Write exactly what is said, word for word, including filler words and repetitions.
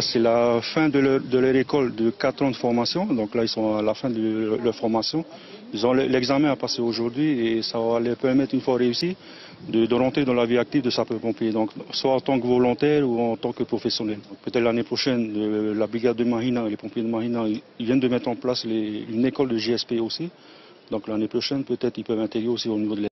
c'est la fin de leur, de leur école de quatre ans de formation. Donc là, ils sont à la fin de leur formation. Ils ont l'examen à passer aujourd'hui et ça va leur permettre, une fois réussi, de, de rentrer dans la vie active de sapeur-pompier. Donc, soit en tant que volontaire ou en tant que professionnel. Peut-être l'année prochaine, de, la brigade de Mahina, les pompiers de Mahina, ils, ils viennent de mettre en place les, une école de G S P aussi. Donc l'année prochaine, peut-être, ils peuvent intégrer aussi au niveau de